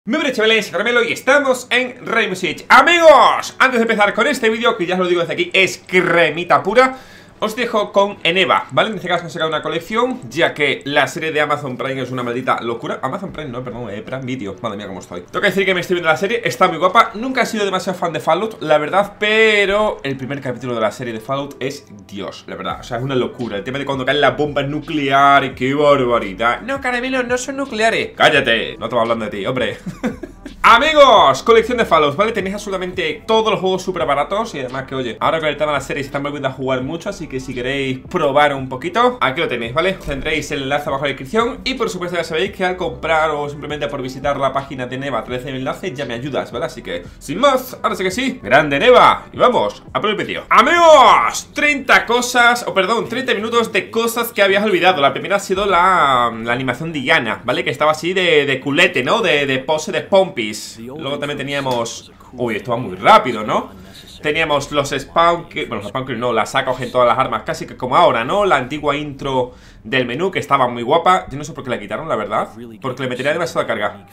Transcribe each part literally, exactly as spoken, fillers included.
Muy buenas chavales, Caramelo y estamos en Rainbow Six. Amigos, antes de empezar con este vídeo, que ya os lo digo desde aquí, es cremita pura, os dejo con Eneva, ¿vale? En este caso han sacado una colección, ya que la serie de Amazon Prime es una maldita locura. Amazon Prime, no, perdón, eh, Prime Video. Madre mía, cómo estoy. Tengo que decir que me estoy viendo la serie, está muy guapa. Nunca he sido demasiado fan de Fallout, la verdad, pero el primer capítulo de la serie de Fallout es Dios, la verdad. O sea, es una locura. El tema de cuando caen las bombas nucleares, qué barbaridad. No, Caramelo, no son nucleares. Cállate, no estaba hablando de ti, hombre. Amigos, colección de Fallout, ¿vale? Tenéis absolutamente todos los juegos súper baratos. Y además que, oye, ahora con el tema de la serie se están volviendo a jugar mucho, así que si queréis probar un poquito, aquí lo tenéis, ¿vale? Tendréis el enlace abajo en la descripción. Y por supuesto ya sabéis que al comprar o simplemente por visitar la página de Neva a través del enlace ya me ayudas, ¿vale? Así que, sin más, ahora sí que sí, grande Neva. Y vamos, a por el vídeo. Amigos, treinta cosas, o perdón, treinta minutos de cosas que habías olvidado. La primera ha sido la, la animación de Iana, ¿vale? Que estaba así de, de culete, ¿no? De, de pose de pompis. Luego también teníamos... Uy, esto va muy rápido, ¿no? Teníamos los spawn... Bueno, los spawn no, las saca en todas las armas, casi que como ahora, ¿no? La antigua intro del menú, que estaba muy guapa. Yo no sé por qué la quitaron, la verdad, porque le metería demasiada carga.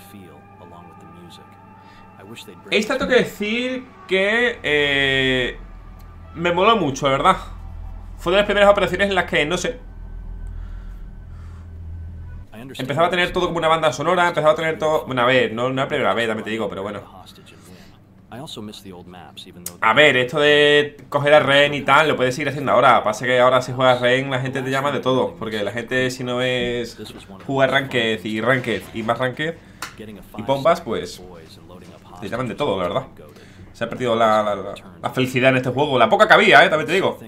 Esta tengo que decir que... Eh, me moló mucho, la verdad. Fue de las primeras operaciones en las que, no sé... Empezaba a tener todo como una banda sonora, empezaba a tener todo... Bueno, a ver, no una primera vez, también te digo, pero bueno. A ver, esto de coger a Ren y tal, lo puedes seguir haciendo ahora. Pasa que ahora si juegas Ren, la gente te llama de todo. Porque la gente, si no es jugar Ranked y Ranked y más Ranked y bombas, pues te llaman de todo, la verdad. Se ha perdido la, la, la, la felicidad en este juego. La poca que había, eh, también te digo.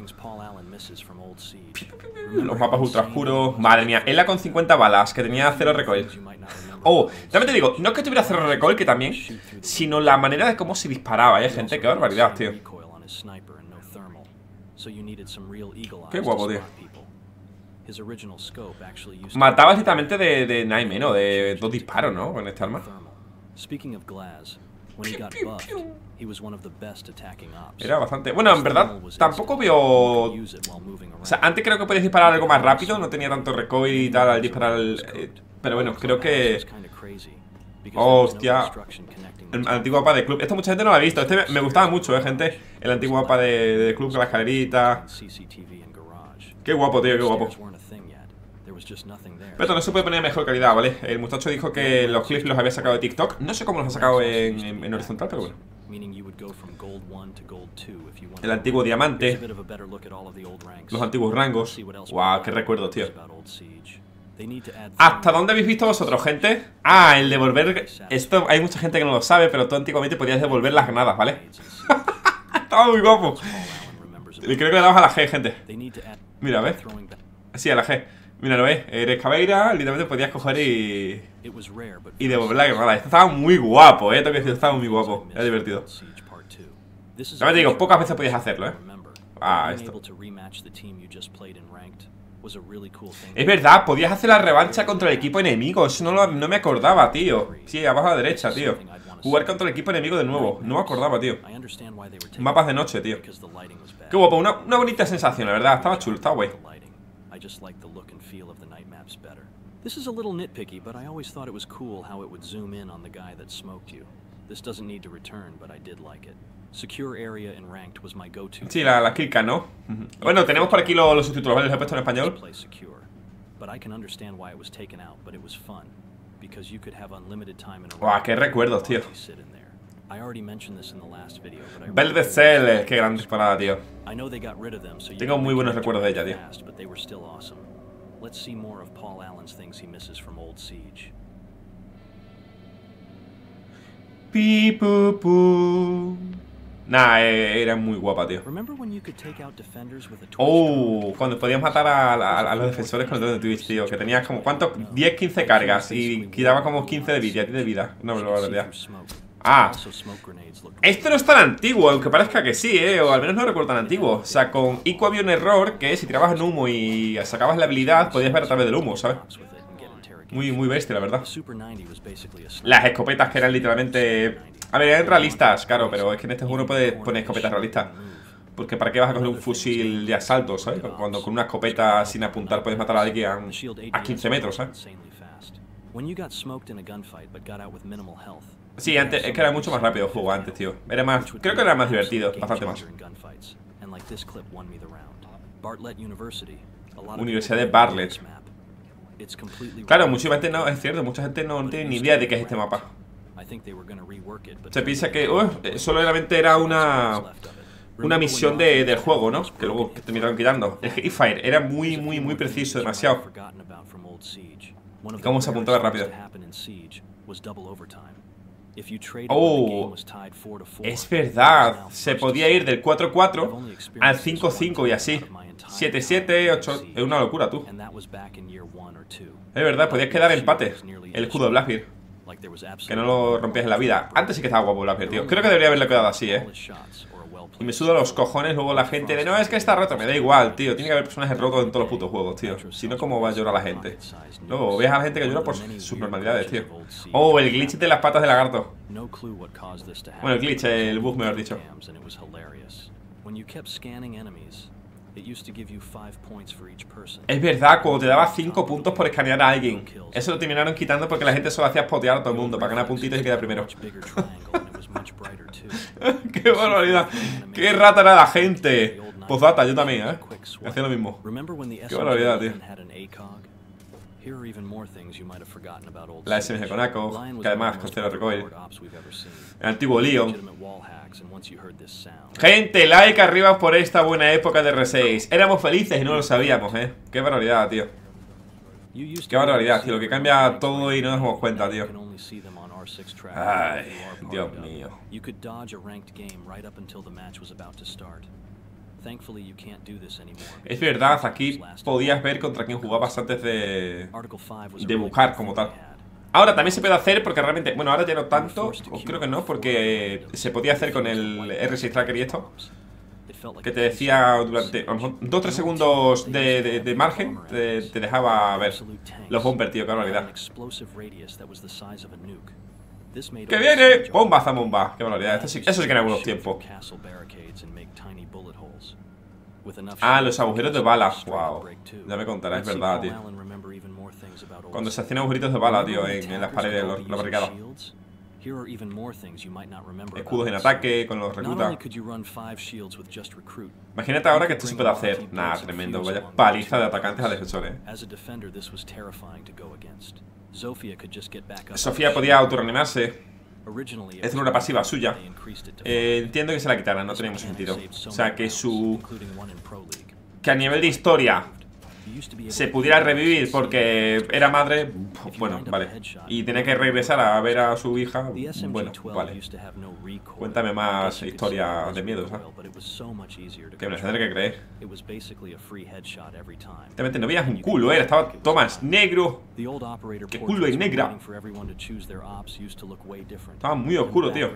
Los mapas ultra oscuros. Madre mía, Ela con cincuenta balas, que tenía cero recoil. Oh, también te digo, no es que tuviera cero recoil, que también, sino la manera de cómo se disparaba, eh, gente. Qué barbaridad, tío. Qué guapo, tío. Matabas literalmente de, de Naime, ¿no? De dos disparos, ¿no? Con este arma. Era bastante... Bueno, en verdad, tampoco veo... O sea, antes creo que podías disparar algo más rápido. No tenía tanto recoil y tal al disparar el... eh, pero bueno, creo que... Hostia. El antiguo mapa de club. Esto mucha gente no lo ha visto. Este me, me gustaba mucho, eh, gente. El antiguo mapa de, de club con la escalerita. Qué guapo, tío, qué guapo. Pero no se puede poner en mejor calidad, ¿vale? El muchacho dijo que los clips los había sacado de TikTok. No sé cómo los ha sacado en, en, en horizontal, pero bueno. El antiguo diamante. Los antiguos rangos. Guau, qué recuerdos, tío. ¿Hasta dónde habéis visto vosotros, gente? Ah, el devolver... Esto hay mucha gente que no lo sabe, pero tú antiguamente podías devolver las granadas, ¿vale? Estaba muy guapo. Y creo que le dabas a la G, gente. Mira, ¿ves? Sí, a la G. Mira, lo ves, eres cabeira, literalmente podías coger y... Y devolver la granada. Esto estaba muy guapo, eh, tengo que decir, estaba muy guapo. Era divertido. También te digo, pocas veces podías hacerlo, eh. Ah, esto. Es verdad, podías hacer la revancha contra el equipo enemigo. Eso no, lo, no me acordaba, tío. Sí, abajo a la derecha, tío. Jugar contra el equipo enemigo de nuevo. No me acordaba, tío. Mapas de noche, tío. Qué guapo, una, una bonita sensación, la verdad. Estaba chulo, estaba guay. This is a little nitpicky, but I always thought it was cool how it would zoom in on the guy that smoked you. This doesn't need to return, but I did like it. Secure area in ranked was my go-to. Sí, la, la killcam, ¿no? Uh-huh. Bueno, tenemos por aquí los, los subtítulos, ¿vale? Los he puesto en español. But I can understand why it was taken out, but it was fun because you could have unlimited time in a Guau, qué recuerdos, tío. I already mentioned this in the last video, but I Velvet Cell, qué gran disparada, tío. I know they got rid of them, so Tengo muy buenos recuerdos de ella, tío. But they were still awesome. Let's see more of Paul Allen's things he misses from Old Siege. Pi pu pu. Nah, era muy guapa, tío. Oh, cuando podías matar a, a, a los defensores con el dedo de Twitch, tío. Que tenías como, ¿cuánto? diez, quince cargas y quitaba como quince de vida, de vida. No me lo voy a olvidar. Ah, esto no es tan antiguo, aunque parezca que sí, eh. O al menos no lo recuerdo tan antiguo. O sea, con Ico había un error que si tirabas en humo y sacabas la habilidad, podías ver a través del humo, ¿sabes? Muy, muy bestia, la verdad. Las escopetas que eran literalmente... A ver, eran realistas, claro, pero es que en este juego no puedes poner escopetas realistas. Porque ¿para qué vas a coger un fusil de asalto, ¿sabes? Cuando con una escopeta sin apuntar puedes matar a alguien a quince metros, ¿sabes? Sí, antes, es que era mucho más rápido el juego antes, tío. Era más, creo que era más divertido, bastante más. Universidad de Bartlett. Claro, mucha gente no, es cierto, mucha gente no tiene ni idea de qué es este mapa. Se piensa que uh, solamente era una una misión de, del juego, ¿no? Que luego que terminaron quitando. El Heatfire era muy, muy, muy preciso, demasiado. ¿Y cómo se apuntaba rápido? Oh, es verdad. Se podía ir del cuatro cuatro al cinco cinco y así. siete siete, ocho. Es una locura, tú. Es verdad, podías quedar empate. El escudo de Blackbeard. Que no lo rompías en la vida. Antes sí que estaba guapo Blackbeard, tío. Creo que debería haberle quedado así, eh. Y me suda los cojones luego la gente de no, es que está roto. Me da igual, tío. Tiene que haber personajes rotos en todos los putos juegos, tío. Si no, ¿cómo va a llorar la gente? Luego ves a la gente que llora por sus normalidades, tío. Oh, el glitch de las patas de lagarto. Bueno, el glitch, el bug, mejor dicho. Es verdad, cuando te daba cinco puntos por escanear a alguien. Eso lo terminaron quitando porque la gente solo hacía spotear a todo el mundo para ganar puntitos y quedar primero. ¡Qué barbaridad! ¡Qué rata era la gente! Postdata, yo también, ¿eh? Hacía lo mismo. ¡Qué barbaridad, tío! La S M G con Aco, que además costera recoil. El antiguo Leon. Gente, like arriba por esta buena época de R seis. Éramos felices y no lo sabíamos, ¿eh? ¡Qué barbaridad, tío! ¡Qué barbaridad, tío! Lo que cambia todo y no nos damos cuenta, tío. Ay, Dios mío. Es verdad, aquí podías ver contra quién jugabas antes de, de buscar como tal. Ahora también se puede hacer porque realmente, bueno, ahora ya no tanto, o creo que no, porque se podía hacer con el R seis Tracker y esto, que te decía durante dos o tres segundos de, de, de margen, te, te dejaba ver los bumpers, tío, qué barbaridad. ¡Que viene! ¡Bomba, zamomba! ¡Qué barbaridad! Esto sí, eso sí que era buenos tiempos. Ah, los agujeros de bala. Wow. Ya me contarás, es verdad, tío. Cuando se hacían agujeritos de bala, tío, en, en las paredes, los, la barricada. Escudos en ataque, con los reclutas. Imagínate ahora que esto se puede hacer. Nah, tremendo. Vaya paliza de atacantes a defensores. Sofía podía autorreanimarse. Es una pasiva suya. eh, Entiendo que se la quitaran, no tenía mucho sentido. O sea, que su... Que a nivel de historia se pudiera revivir porque era madre. Bueno, vale. Y tenía que regresar a ver a su hija. Bueno, vale. Cuéntame más historia de miedo, ¿sabes? Que me lo tendré que creer. Realmente no veías un culo, ¿eh? Estaba Thomas negro. ¡Qué culo y negra! Estaba muy oscuro, tío.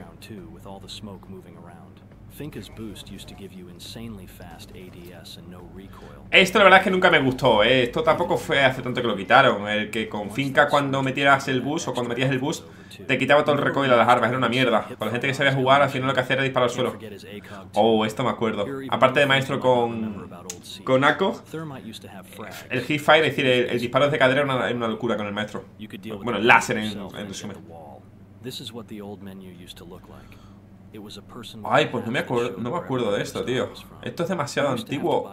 Esto la verdad es que nunca me gustó, ¿eh? Esto tampoco fue hace tanto que lo quitaron. El que con Finca cuando metieras el bus o cuando metías el bus te quitaba todo el recoil a las armas, era una mierda. Para la gente que sabía jugar, al final lo que hacía era disparar al suelo. Oh, esto me acuerdo. Aparte de maestro con con Aco, el Heatfire, es decir, el, el disparo de cadera era una, era una locura con el maestro. Bueno, el láser en, en resumen. Ay, pues no me, acuerdo, no me acuerdo de esto, tío. Esto es demasiado antiguo.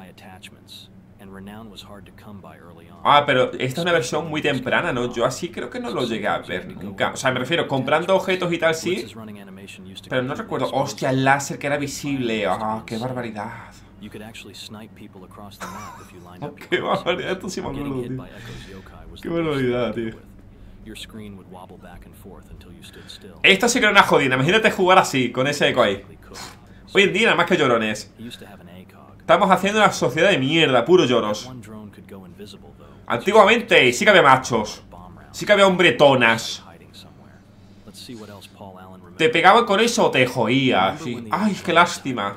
Ah, pero esta es una versión muy temprana, ¿no? Yo así creo que no lo llegué a ver nunca. O sea, me refiero, comprando objetos y tal, sí. Pero no recuerdo. Hostia, el láser que era visible. Ah, qué barbaridad. Oh, qué barbaridad, esto sí me acuerdo, tío. Qué barbaridad, tío. Esto sí que era una jodida. Imagínate jugar así, con ese eco ahí. Hoy en día nada más que llorones. Estamos haciendo una sociedad de mierda, puros lloros. Antiguamente sí que había machos. Sí que había hombretonas. Te pegaban con eso o te joías, sí. Ay, qué lástima.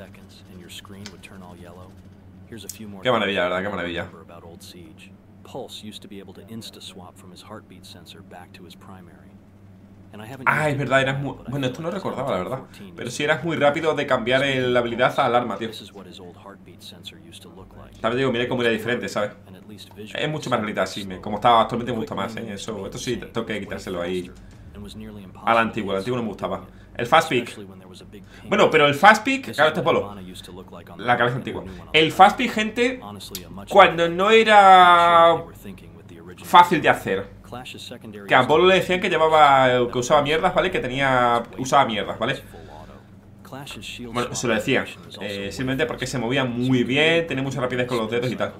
Qué maravilla, verdad, qué maravilla. Pulse used to be able to insta-swap from his heartbeat sensor back to his primary. and I haven't Ah, used es it verdad, in a eras while, muy... but I Bueno, feel esto no like it's recordaba, la on verdad. fourteen Pero years sí eras muy rápido de cambiar el- la habilidad al arma, tío. This is what his old heartbeat sensor used to look like. También digo, mira cómo era diferente, ¿sabes? And at least visually Es mucho más realista, sí. me- Como estaba actualmente me gusta más, ¿eh? Eso, esto sí, tengo que quitárselo ahí al antiguo. El antiguo no me gustaba. El fast pick. Bueno, pero el fast pick, claro, este es Polo. La cabeza antigua. El fast pick, gente, cuando no era fácil de hacer. Que a Polo le decían que llevaba, que usaba mierdas, ¿vale? Que tenía, usaba mierdas, ¿vale? Bueno, se lo decían, eh, simplemente porque se movía muy bien, tenía mucha rapidez con los dedos y tal.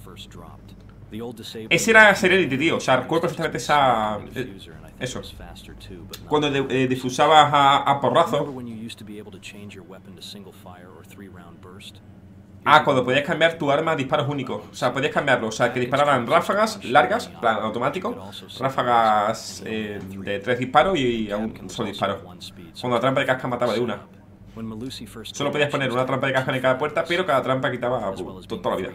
Ese era Serenity, tío, o sea, recuerdo perfectamente esa... eh, eso. Cuando de, eh, difusabas a, a porrazo. Ah, cuando podías cambiar tu arma a disparos únicos. O sea, podías cambiarlo, o sea, que dispararan ráfagas largas, plan automático. Ráfagas eh, de tres disparos y a un solo disparo. Cuando la trampa de casca mataba de una. Solo podías poner una trampa de casca en cada puerta, pero cada trampa quitaba uh, toda la vida.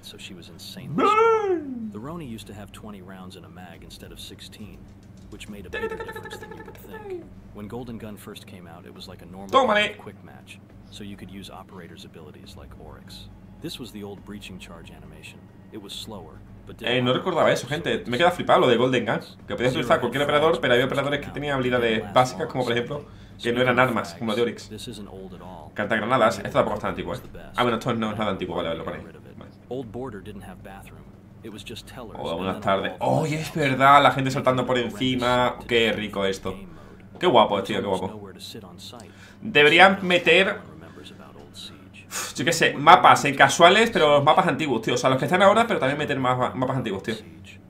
The Roni used to have twenty rounds in a mag instead of sixteen, which made a bigger difference than you would think. When Golden Gun first came out, it was like a normal Tómale. quick match, so you could use operators' abilities like Oryx. This was the old breaching charge animation. It was slower, but did Eh, no recordaba eso, gente. Me queda flipado lo de Golden Gun. Que podías utilizar cualquier operador, pero había operadores que tenían habilidades básicas, como por ejemplo, que no eran armas, como la de Oryx. Cartagranadas, esto tampoco es tan antiguo, eh. Ah, bueno, esto no es nada antiguo, vale, lo ponéis. Old Border didn't have bathroom. It was just tellers. Hola, buenas tardes. ¡Oh, es verdad! La gente saltando por encima. ¡Qué rico esto! ¡Qué guapo, tío! ¡Qué guapo! Deberían meter... Uf, yo qué sé, mapas en casuales, pero los mapas antiguos, tío. O sea, los que están ahora, pero también meter más mapas antiguos, tío.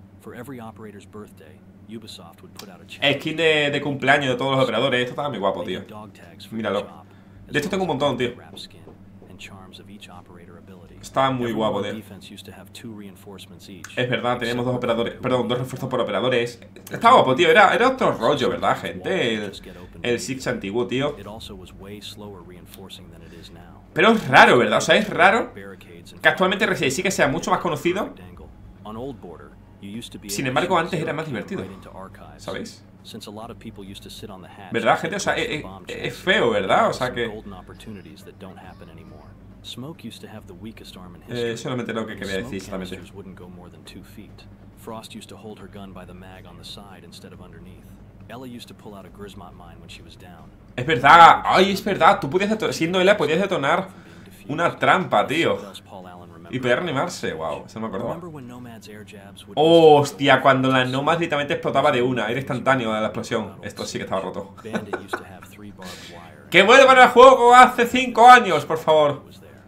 Skin de, de cumpleaños de todos los operadores. Esto está muy guapo, tío. Míralo. De esto tengo un montón, tío. Está muy guapo, tío. Es verdad, tenemos dos operadores. Perdón, dos refuerzos por operadores. Está guapo, tío. Era, era otro rollo, ¿verdad, gente? El, el Six antiguo, tío. Pero es raro, ¿verdad? O sea, es raro que actualmente Resident sí que sea mucho más conocido. Sin embargo, antes era más divertido, ¿sabéis? ¿Verdad, gente? O sea, es, es feo, ¿verdad? O sea que... Eh, solamente lo que quería decir, solamente. Frost used to hold her gun by the mag on the side instead of underneath. Ella used to pull out a Grismot mine when she was down. Es verdad, ay, es verdad. Tú podías detonar, siendo ella, podías detonar una trampa, tío. Y podía reanimarse, wow, eso no me acordaba. Oh, hostia, cuando la Nomad literalmente explotaba de una. Era instantáneo de la explosión. Esto sí que estaba roto. ¡Que vuelvan al juego hace cinco años, por favor!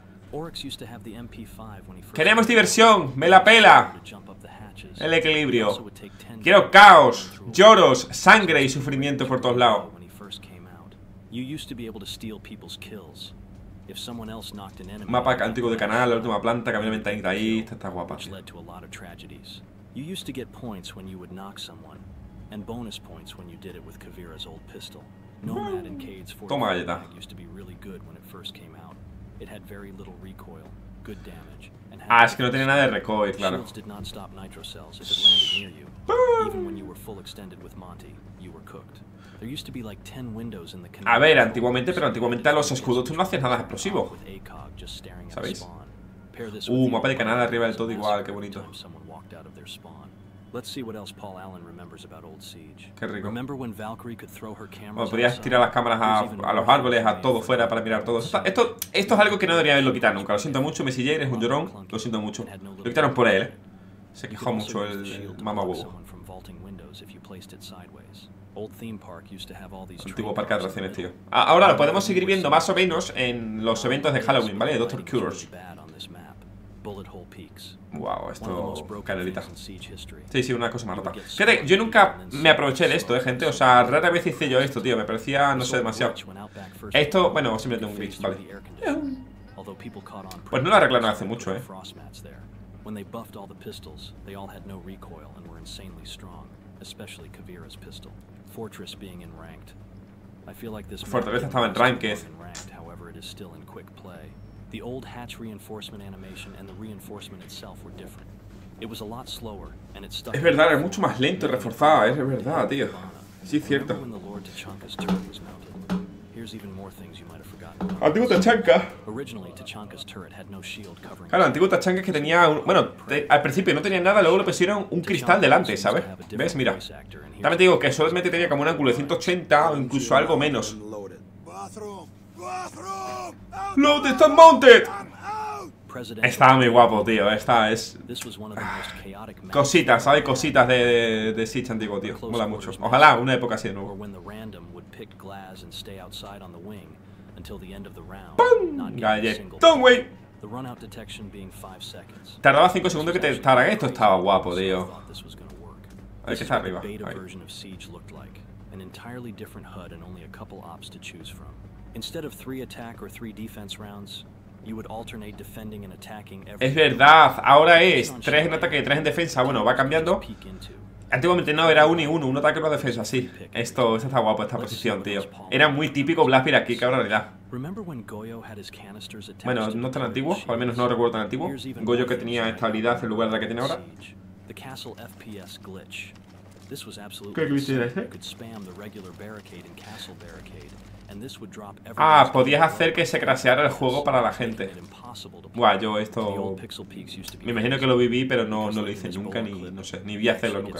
Queremos diversión, me la pela. El equilibrio. Quiero caos, lloros, sangre y sufrimiento por todos lados. Mapa antiguo de canal, la última planta, camino de ventanita ahí. Esta está guapa. Toma galleta. Ah, es que no tiene nada de recoil, claro. A ver, antiguamente, pero antiguamente a los escudos tú no hacías nada explosivo, ¿sabéis? Uh, mapa de canal arriba del todo igual, qué bonito. Qué rico. Bueno, podías tirar las cámaras a, a los árboles, a todo fuera para mirar todo. Esto, esto, esto es algo que no debería haberlo quitado nunca. Lo siento mucho, Messi Jane es un llorón. Lo siento mucho. Lo quitaron por él, ¿eh? Se quejó mucho el, el mamahuevo. Antiguo parque de atracciones, tío. Ahora lo podemos seguir viendo más o menos en los eventos de Halloween, ¿vale? De Doctor Cures. Wow, esto... canelita. Sí, sí, una cosa más rota. Fíjate, yo nunca me aproveché de esto, eh, gente. O sea, rara vez hice yo esto, tío. Me parecía, no sé, demasiado. Esto, bueno, simplemente un glitch, vale. Pues no lo arreglaron hace mucho, eh. Fortaleza estaba en Ranked. The old hatch reinforcement animation and the reinforcement itself were different. It was a lot slower and it stuck. Es verdad, es mucho más lento y reforzada, es verdad, tío. Sí, cierto. Remember when the Lord Tachanka's turret was mounted? Here's even more things you might have forgotten. Antiguo Tachanka. Originally, Tachanka's turret had no shield covering. Claro, el antiguo Tachanka es que tenía un, bueno, te, al principio no tenía nada, luego le pusieron un cristal delante, ¿sabes? ¿Ves? Mira. También te digo que solamente tenía como un ángulo de ciento ochenta o incluso algo menos. Loaded and mounted. Estaba muy guapo, tío. Esta es... Cositas, ¿sabes? Cositas de, de, de Siege antiguo, tío. Mola mucho. Ojalá una época así de nuevo. ¡Pum! Galletón, güey. Tardaba cinco segundos que te dispararan. Esto estaba guapo, tío. A ver qué está arriba. Ahí. Es verdad, ahora es tres en ataque y tres en defensa. Bueno, va cambiando. Antiguamente no, era uno y uno, un ataque y una defensa, sí. Esto, esto está guapo, esta posición, tío. Era muy típico Blackbeard aquí, cabrón, en realidad. Bueno, no tan antiguo, o al menos no recuerdo tan antiguo. Goyo que tenía esta habilidad en lugar de la que tiene ahora. ¿Qué glitch era ese? Ah, podías hacer que se crasheara el juego para la gente. Buah, yo esto... Me imagino que lo viví, pero no, no lo hice nunca, ni, no sé, ni vi hacerlo nunca.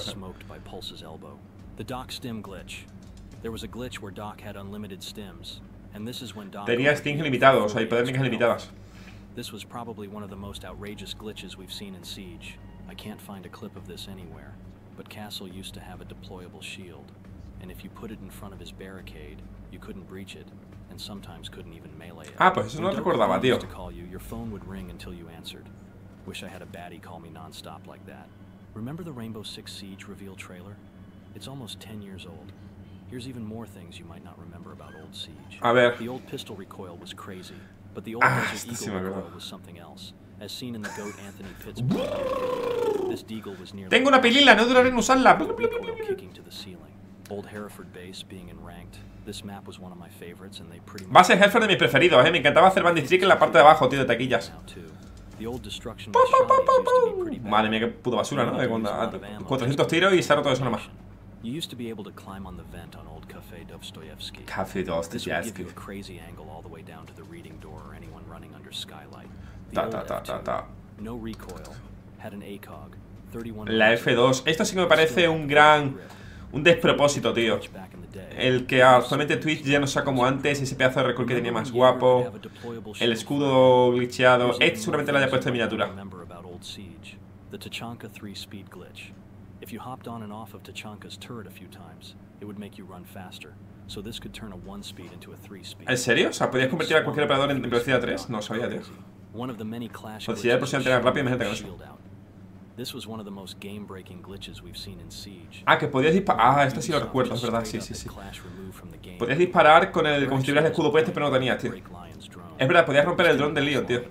Tenía stings limitados, o sea, hipodérmicas limitadas. This was probably one of the most outrageous glitches we've seen in Siege. I can't find a clip of this anywhere, but Castle used to have a deployable shield, and if you put it in front of his barricade, you couldn't breach it, and sometimes couldn't even melee it. Ah, pues eso no lo recordaba, tío. To call you, your phone would ring until you answered. Wish I had a baddie call me non-stop like that. Remember the Rainbow Six Siege reveal trailer? It's almost ten years old. Here's even more things you might not remember about old Siege. A ver. The old pistol recoil was crazy, but the old Ah, Desert sí Eagle me recoil acuerdo. was something else. As seen in the GOAT Anthony Pitts. This deagle was nearly Tengo una pilila, no duraré en usarla. recoil kicking to the ceiling. Old Hereford Base being in ranked. This map was one of my favorites and they pretty much Base Hereford de mis preferidos, eh. Me encantaba hacer bandit trick en la parte de abajo, tío, de taquillas. now too. The old destruction Pum, with pum, pum, Shawnees used to be pum, pretty pum. bad. Madre mía, qué puta basura, ¿no? De cuando- Used a lot of ammo cuatrocientos tiros y se ha roto eso nomás. You used to be able to climb on the vent on old Cafe Dostoevsky. Café This would give Dostoyevsky. you a crazy angle all the way down to the reading door or anyone running under skylight. The Ta, old ta, ta, F ta, two, ta. no recoil, had an ACOG, thirty-one La F dos. Esto sí que me parece un gran... Un despropósito, tío. back in the day. El que actualmente Twitch ya no sea como antes. Ese pedazo de recoil que tenía más guapo. El escudo glitcheado. Este seguramente lo haya puesto en miniatura. The Tachanka three speed glitch. If you hopped on and off of Tachanka's turret a few times, it would make you run faster. So this could turn a one speed into a three speed. ¿En serio? O sea, ¿podías convertir a cualquier operador en velocidad tres? No lo sabía, tío. One of the many clash Pues si ya de por sí antes era rápido, imagínate con eso. shield out. This was one of the most game-breaking glitches we've seen in Siege. Ah, que podías disparar. Ah, esto sí lo recuerdo, es verdad, sí, sí, sí. Podías disparar con el, como si tuvieras el escudo puesto, pero no tenías, tío. Es verdad, podías romper el dron del lío, tío.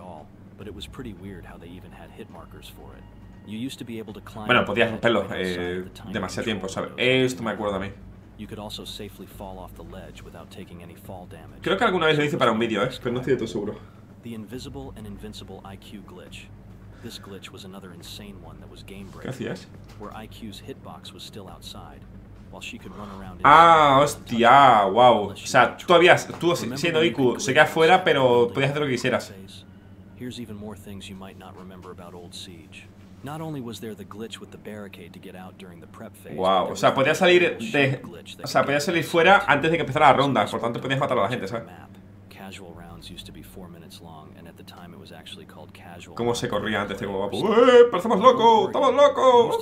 Bueno, podías romperlo eh, demasiado tiempo, ¿sabes? Esto me acuerdo a mí. Creo que alguna vez lo hice para un vídeo, ¿eh? Pero no estoy de todo seguro. The invisible and invincible I Q glitch. This glitch was another insane one that was game ¿Qué breaking, hacías? where I Q's hitbox was still outside, while she could run around. Ah, hostia, wow. O sea, tú habías, tú siendo I Q, se queda fuera, pero podías hacer lo que quisieras. Here's even more things you might not remember about old Siege. Not only was there the glitch with the barricade to get out during the prep phase. Wow, o sea, podías salir de, o sea, podías salir fuera antes de que empezara la ronda, por tanto podías matar a la gente, ¿sabes? Casual rounds used to be four minutes long, and at the time it was actually called casual. ¿Cómo se corría antes de como guapo? ¡Eh! ¡Parecemos locos! ¡Estamos locos!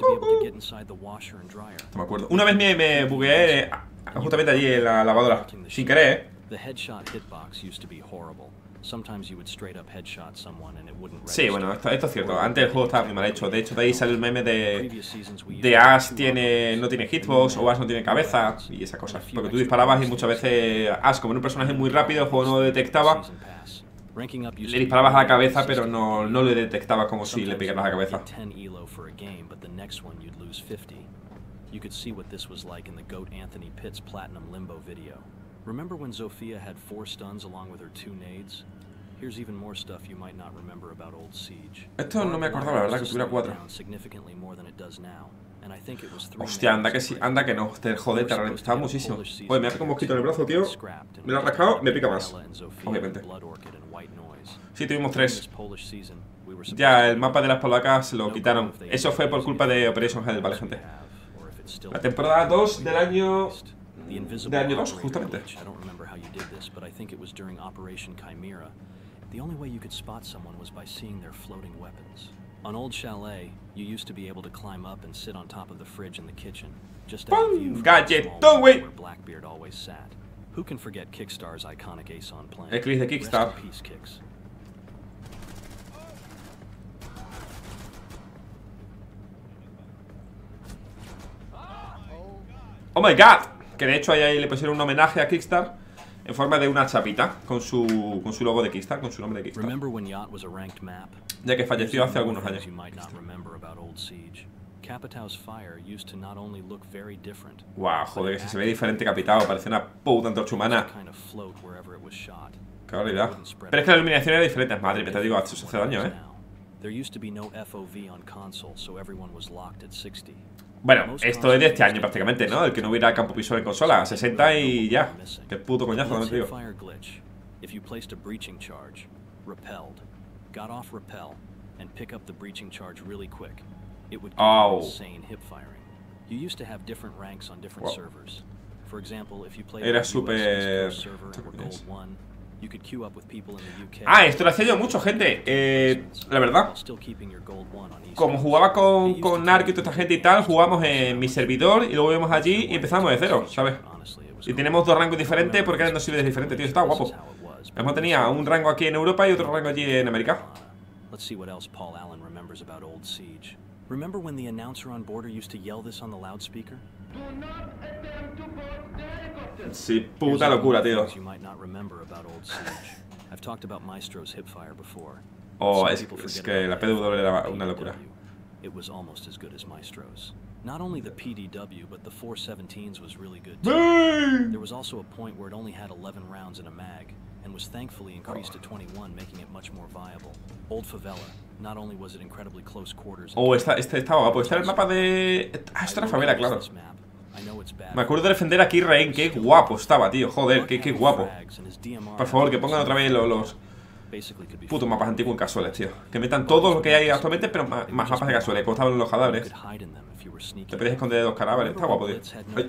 No me acuerdo. Una vez me, me bugueé justamente allí en la lavadora, sin querer, ¿eh? The headshot hitbox used to be horrible. Sometimes you would straight up headshot someone and it wouldn't Sí, register. bueno, esto, esto es cierto. Antes el juego estaba muy mal hecho. De hecho, de ahí sale el meme de, de Ash tiene, no tiene hitbox o Ash no tiene cabeza y esas cosas. Porque tú disparabas y muchas veces Ash, como era un personaje muy rápido, el juego no lo detectaba. Le disparabas a la cabeza, pero no, no le detectaba como si le pegaras a la cabeza. You could see what this was like in the GOAT Anthony Pitts Platinum Limbo video. Remember when Zofia had four stuns along with her two nades? Here's even more stuff you might not remember about old Siege. Esto no me acordaba, la verdad, que tuviera cuatro. Significantly more than it does now. and I think it was three Hostia, anda que sí, anda que no. Te joder, te ralentizaba muchísimo. Joder, me ha picado un mosquito en el brazo, tío. Me lo ha rascado, me pica más. Obviamente. Sí, tuvimos tres. Ya, el mapa de las polacas se lo quitaron. Eso fue por culpa de Operation Hell, vale, gente. La temporada dos del año... Del año dos, justamente. The only way you could spot someone was by seeing their floating weapons. On Old Chalet, you used to be able to climb up and sit on top of the fridge in the kitchen, just out of view from the small room where Blackbeard always sat. Who can forget Kickstar's iconic Ace-on plan? El Chris de Kickstar. Rest in peace, Kicks. Oh my god. Que de hecho ahí le pusieron un homenaje a Kickstar en forma de una chapita con su, con su logo de Kickstar, con su nombre de Kickstar, ya que falleció hace algunos años. Wow, joder, que si se ve diferente Capitao, parece una puta antorcha humana. Qué barbaridad. Pero es que la iluminación era diferente, madre, me te digo, eso hace daño, eh. Bueno, esto es de este año prácticamente, ¿no? El que no hubiera campo visual en consola, sesenta y ya. Qué puto coñazo, no te digo. Oh. Era súper... Ah, esto lo hacía yo mucho, gente. Eh, la verdad, como jugaba con, con Narc y toda esta gente y tal, jugamos en mi servidor y luego íbamos allí y empezamos de cero, ¿sabes? Y tenemos dos rangos diferentes porque eran dos servidores diferentes, tío, está guapo. Hemos tenía un rango aquí en Europa y otro rango allí en América. Remember when the announcer on Border used to yell this on the loudspeaker? Sí, puta locura, tío. Oh, es, es que la P W era una locura. It was almost as good as Maestro's. Not only the P D W, but the four seventeens was really good too. There was also a point where it only had eleven rounds in a mag, and was thankfully increased to twenty-one, making it much more viable. Old Favela, not only was it incredibly close quarters. Oh, esta, este estaba guapo. Este era el mapa de... Ah, esto era favela, claro. Me acuerdo de defender aquí Rain. Qué guapo estaba, tío. Joder, qué, qué guapo. Por favor, que pongan otra vez los, los putos mapas antiguos en casuales, tío. Que metan todo lo que hay actualmente, pero más, más mapas de casuales, como estaban en los cadáveres. Te puedes esconder de dos cadáveres. Está guapo, tío. Ay.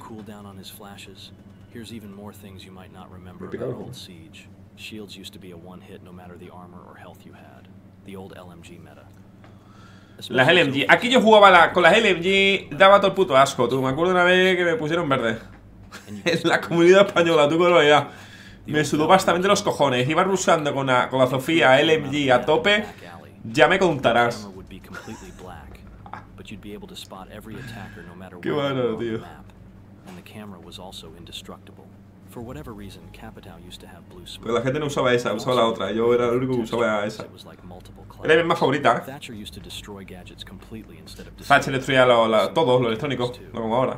Me he picado el juego. Shields used to be a one hit no matter the armor or health you had. The old L M G meta. Las L M G. Aquí yo jugaba la, con las L M G. Daba todo el puto asco, tú. Me acuerdo una vez que me pusieron verde en la comunidad española, tú, con la idea. Me sudó bastante los cojones. Iba rusando con la, con la Sofía L M G a tope. Ya me contarás. Qué bueno, tío. Pero la gente no usaba esa, usaba la otra. Yo era el único que usaba esa. Era mi más favorita. Thatcher destruía lo, la, todo lo electrónico, no como ahora.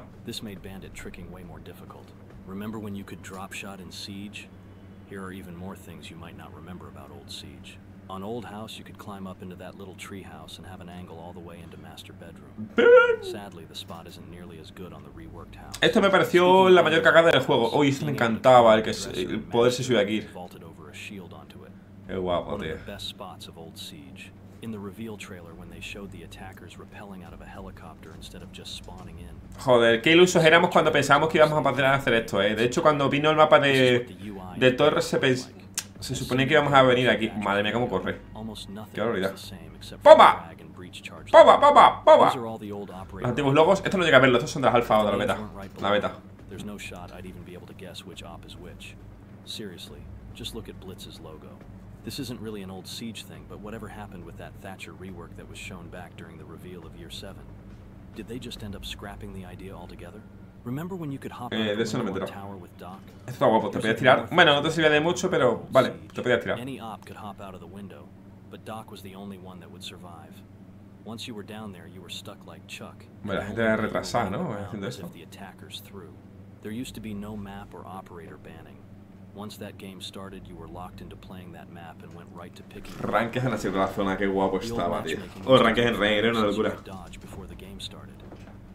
Remember when you could drop shot in Siege? Here are even more things you might not remember about Old Siege. On Old House, you could climb up into that little tree house and have an angle all the way into Master Bedroom. Sadly, the spot isn't nearly as good on the reworked house. Esto me pareció la mayor cagada del juego. Uy, esto me encantaba, el que el poder se subir aquí. Qué guapo, tío. In the reveal trailer when they showed the attackers rappelling out of a helicopter instead of just spawning in. Joder, qué ilusos éramos cuando pensábamos que íbamos a poder hacer esto, eh. De hecho, cuando vino el mapa de de Torres se pens se suponía que íbamos a venir aquí. Madre mía, cómo corre. Qué barbaridad. ¡Poma! ¡Poma, poma, poma! Los antiguos logos, esto no llega a verlo, estos son de las alfa o de la beta. La beta. There's no shot I'd even be able to guess which op is which. Seriously, just look at Blitz's logo. This isn't really an old Siege thing, but whatever happened with that Thatcher rework that was shown back during the reveal of Year seven? Did they just end up scrapping the idea altogether? Remember when you could hop eh, de eso no me entero. Esto está guapo, te podías tirar. Bueno, no te servía de mucho, pero vale, te podías tirar. Any op could hop out of the window, but Doc was the only one that would survive. Once you were down there, you were stuck like Chuck. Bueno, la gente era retrasada, ¿no? Haciendo esto. There used to be no map or operator banning. Once that game started, you were locked into playing that map and went right to picking. Ranques en la segunda zona, qué guapo estaba, tío. O ranques en Rain, era una locura.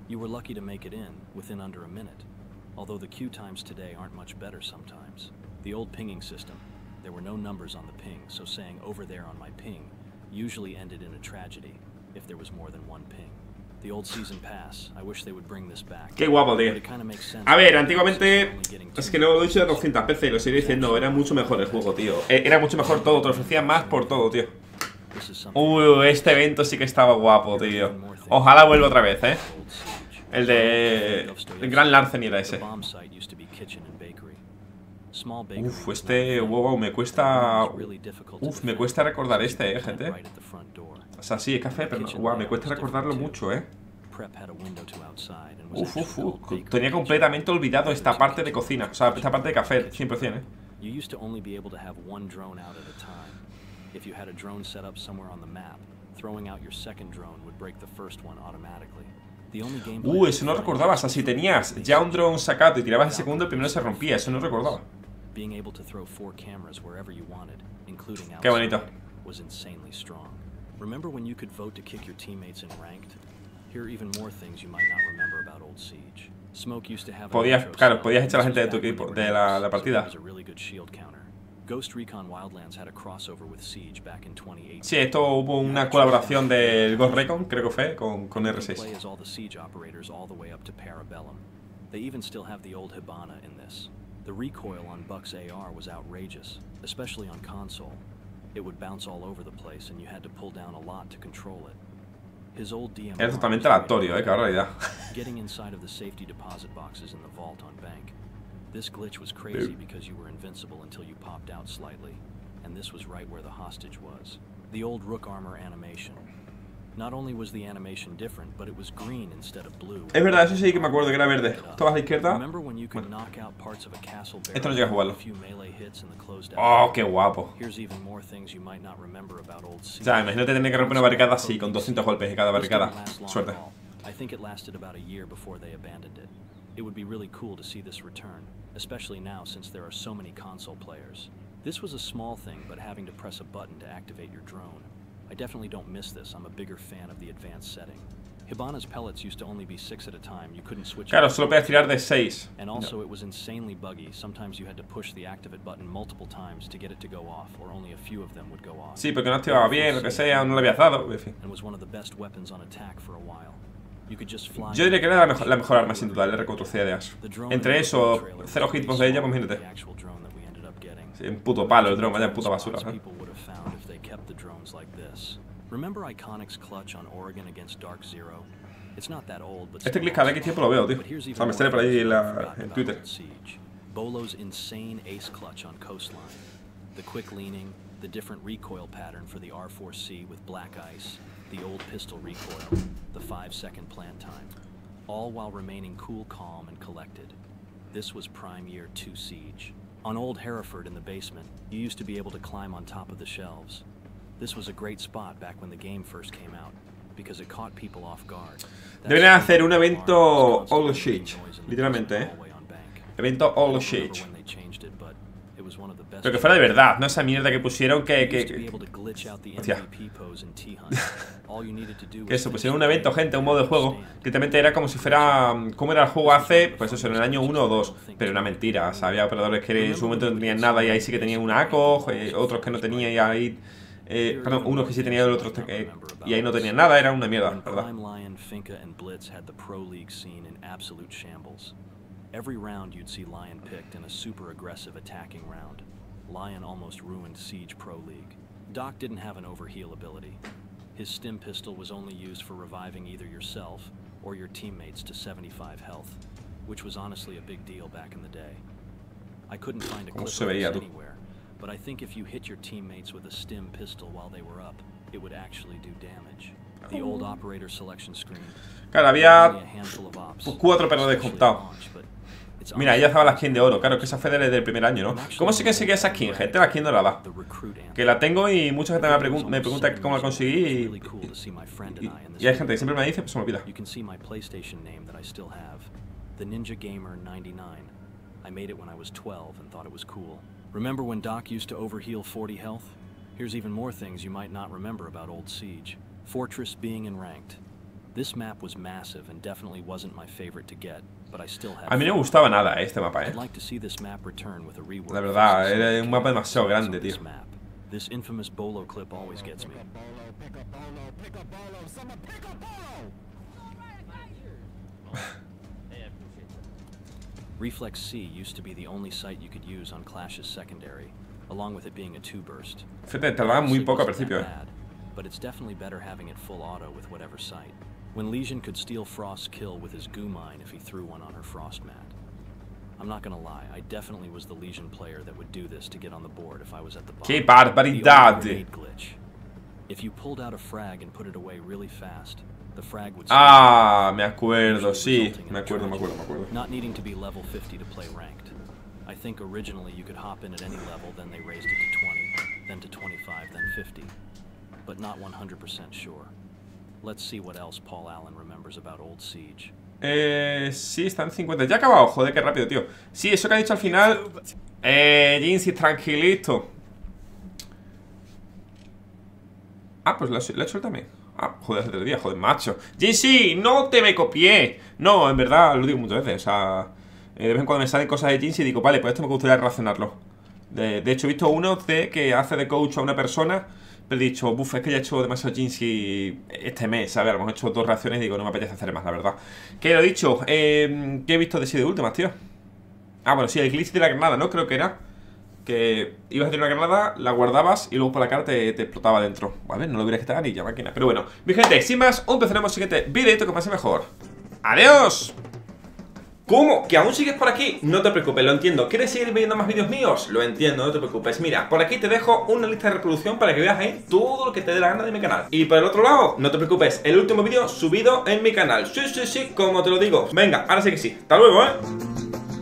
You were lucky to make it in within under a minute, although the queue times today aren't much better sometimes. The old pinging system, there were no numbers on the ping, so saying over there on my ping usually ended in a tragedy if there was more than one ping. The old season pass, I wish they would bring this back. Qué guapo, tío. A ver, antiguamente, es que lo he dicho doscientas veces y lo seguiré diciendo, era mucho mejor el juego, tío. Era mucho mejor todo, te ofrecía más por todo, tío. Uy, este evento sí que estaba guapo, tío. Ojalá vuelva otra vez, eh. El de... El Gran Larceny era ese. Uf, este wow, me cuesta... Uf, me cuesta recordar este, eh, gente. O sea, sí, es café, pero no, wow, me cuesta recordarlo mucho, eh. Uf, uf, uf. Tenía completamente olvidado esta parte de cocina. O sea, esta parte de café, cien por cien, eh. If you had a drone set up somewhere on the map, throwing out your second drone would break the first one automatically. The only game Uh, eso no recordaba, o sea, si tenías ya un drone sacado y tirabas el segundo, el primero se rompía, eso no recordaba. Being able to throw four cameras wherever you wanted, including outside, qué bonito. Was insanely strong. Remember when you could vote to kick your teammates in ranked? Here are even more things you might not remember about old Siege. Smoke used to have Podías, claro, podías echar a la gente de tu equipo, de la, la partida. Ghost Recon Wildlands had a crossover with Siege back in twenty eighteen. Sí, esto hubo una colaboración del Ghost Recon, creo que fue, con, con R seis. They even still have the old Hibana in this. The recoil on Buck's A R was outrageous, especially on console. It would bounce all over the place and you had to pull down a lot to control it. His old D M R era totalmente aleatorio, eh, qué barbaridad. Getting inside of the safety deposit boxes in the vault on Bank. This glitch was crazy because you were invincible until you popped out slightly, and this was right where the hostage was. The old Rook armor animation. Not only was the animation different, but it was green instead of blue. Es verdad, eso sí que me acuerdo que era verde. Esto vas a la izquierda. Remember when you could knock out parts of a castle barrel? Esto no llega a jugarlo. Oh, qué guapo. Here's even more things you might not remember about old Siege. O sea, imagínate tener que romper una barricada así con doscientos golpes en cada barricada. Suerte. I think it lasted about a year before they abandoned it. It would be really cool to see this return, especially now since there are so many console players. This was a small thing, but having to press a button to activate your drone. I definitely don't miss this. I'm a bigger fan of the advanced setting. Hibana's pellets used to only be six at a time. You couldn't switch. Claro, solo podías tirar de seis. And also no. It was insanely buggy. Sometimes you had to push the activate button multiple times to get it to go off, or only a few of them would go off. Sí, porque no activaba bien, lo que sea, no le habías dado, en fin. And was one of the best weapons on attack for a while. Yo diría que era la mejor, la mejor arma sin duda, el R cuatro C de Ash. Entre eso, cero hitbox de ella, pues imagínate. Sí, un puto palo el drone, vaya puta basura, ¿eh? Este clip cada X tiempo lo veo, tío. O sea, me sale por ahí en, la, en Twitter. Bolo's insane ace clutch on Coastline. The quick leaning, the different recoil pattern for the R four C with black ice. The old pistol recoil, the five second plant time, all while remaining cool, calm, and collected. This was Prime Year two Siege. On old Hereford in the basement, you used to be able to climb on top of the shelves. This was a great spot back when the game first came out, because it caught people off guard. Deberían hacer un evento Old Siege, literalmente, eh. Evento Old Siege. Pero que fuera de verdad, no esa mierda que pusieron que... que, que... Hostia. Que eso, pusieron un evento, gente, un modo de juego. Literalmente era como si fuera... ¿Cómo era el juego hace? Pues eso, en el año uno o dos. Pero una mentira, o sea, había operadores que en su momento no tenían nada y ahí sí que tenían una A C O, eh, otros que no tenían y ahí... Eh, perdón, unos que sí tenían y otros eh, y ahí no tenían nada, era una mierda, ¿verdad? Every round you'd see Lion picked in a super aggressive attacking round. Lion almost ruined Siege Pro League. Doc didn't have an overheal ability. His stim pistol was only used for reviving either yourself or your teammates to seventy-five health, which was honestly a big deal back in the day. I couldn't find a clip of this anywhere, but I think if you hit your teammates with a stim pistol while they were up, it would actually do damage. The old operator selection screen. Claro, había cuatro perros descontados. Mira, ella estaba la skin de oro. Claro, que esa fue desde el primer año, ¿no? ¿Cómo se consigue esa skin, gente? La skin dorada. Que la tengo y mucha gente me, pregun me pregunta cómo la conseguí y, y, y, y hay gente que siempre me dice, pues se me olvida. The Ninja Gamer ninety-nine. I made it when I was twelve and thought it was cool. Remember when Doc used to overheal forty health? Here's even more things you might not remember about old Siege. Fortress being in ranked. This map was massive and definitely wasn't my favorite to get, but I still have A mí no me gustaba nada eh, este mapa, eh. I'd like to see this map return with a rework. La verdad, era un mapa demasiado grande, tío. This infamous bolo clip always gets me. Reflex C used to be the only sight you could use on Clash's secondary, along with it being a two burst. Fíjate, tardaba muy poco al principio, eh. But it's definitely better having it full auto with whatever sight. When Lesion could steal Frost's kill with his goo mine if he threw one on her frost mat. I'm not gonna lie, I definitely was the Lesion player that would do this to get on the board if I was at the bottom. ¡Qué barbaridad! Glitch. If you pulled out a frag and put it away really fast, the frag would Ah, me acuerdo, sí, me acuerdo, me acuerdo, me acuerdo. Not needing to be level fifty to play ranked. I think originally you could hop in at any level, then they raised it to twenty, then to twenty-five, then fifty. But not one hundred percent sure. Let's see what else Paul Allen remembers about Old Siege. Eh, sí, están cincuenta. Ya ha acabado, joder, qué rápido, tío. Sí, eso que ha dicho al final. Eh, Jinxie, tranquilito. Ah, pues lo he hecho él también. Ah, joder, hace tres días, joder, macho. Jinxie, no te me copié. No, en verdad, lo digo muchas veces. O sea, eh, de vez en cuando me salen cosas de Jinxie y digo, vale, pues esto me gustaría relacionarlo. De, de hecho, he visto uno de que hace de coach a una persona. Pero he dicho, buf, es que ya he hecho demasiado Jinxie este mes, ¿sabes? Hemos hecho dos reacciones y digo, no me apetece hacer más, la verdad. Que lo he dicho, eh, ¿qué he visto de sí de últimas, tío? Ah, bueno, sí, el glitch de la granada, ¿no? Creo que era que ibas a tener una granada, la guardabas y luego por la cara te, te explotaba dentro. A ver, no lo hubieras quitado ni ya máquina. Pero bueno, mi gente, sin más, empezaremos el siguiente videito que pase mejor. ¡Adiós! ¿Cómo? ¿Que aún sigues por aquí? No te preocupes, lo entiendo. ¿Quieres seguir viendo más vídeos míos? Lo entiendo, no te preocupes. Mira, por aquí te dejo una lista de reproducción para que veas ahí todo lo que te dé la gana de mi canal. Y por el otro lado, no te preocupes, el último vídeo subido en mi canal. Sí, sí, sí, como te lo digo. Venga, ahora sí que sí. Hasta luego, ¿eh?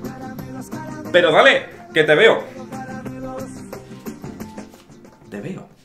Pero dale, que te veo. Te veo.